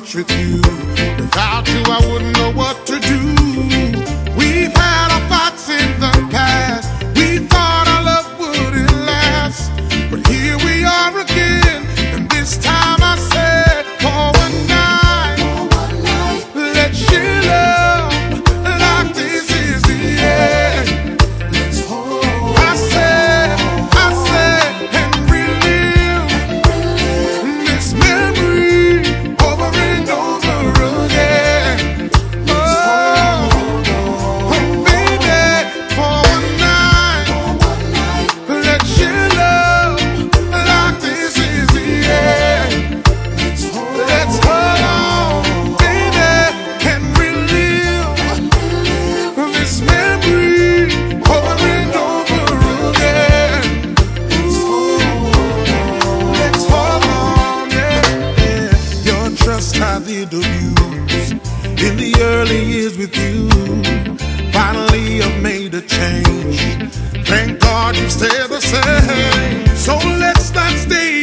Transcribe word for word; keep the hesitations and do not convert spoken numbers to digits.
much with you. Without you, I wouldn't know what to do. We've had our fights in the past. We thought our love wouldn't last, but here we are again. And this time I said, for one night, let's share love like this is the end. I said, I said, and relive this memory over and over again. Oh, oh baby, for one night, let's share love like this is the end. Let's hold on, baby, and relive this memory over and over again. Let's hold on, yeah, yeah. Your trust I did abuse in the early years with you. Finally I've made a change. Thank God you stay the same. So let's not stay